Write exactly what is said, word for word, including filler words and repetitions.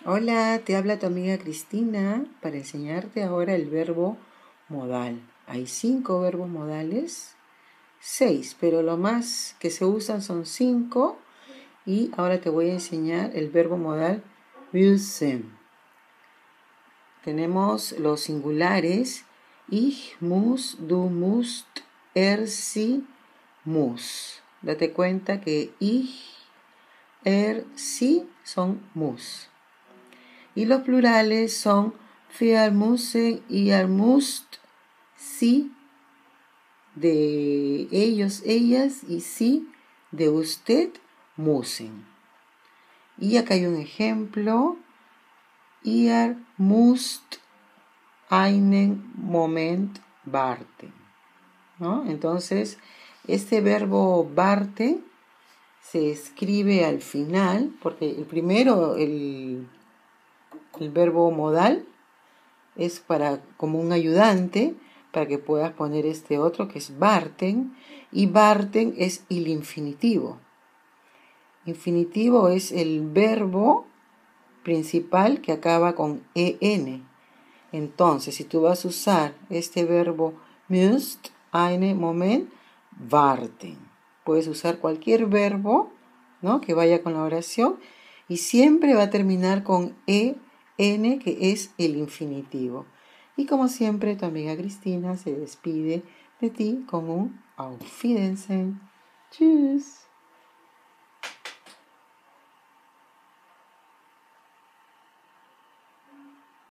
Hola, te habla tu amiga Cristina para enseñarte ahora el verbo modal. Hay cinco verbos modales, seis, pero lo más que se usan son cinco y ahora te voy a enseñar el verbo modal müssen. Tenemos los singulares ich muss, du musst, er, sie, muss. Date cuenta que ich, er, sie son muss. Y los plurales son wir müssen, ihr müsst, sí de ellos, ellas y sí de usted, müssen. Y acá hay un ejemplo. Ihr müsst einen Moment warten, ¿no? Entonces, este verbo warten se escribe al final, porque el primero, el El verbo modal es para como un ayudante para que puedas poner este otro que es warten, y warten es el infinitivo. Infinitivo es el verbo principal que acaba con en. Entonces, si tú vas a usar este verbo müsst einen Moment warten, puedes usar cualquier verbo, ¿no?, que vaya con la oración y siempre va a terminar con en, que es el infinitivo. Y como siempre, tu amiga Cristina se despide de ti con un Auf Wiedersehen. Tschüss.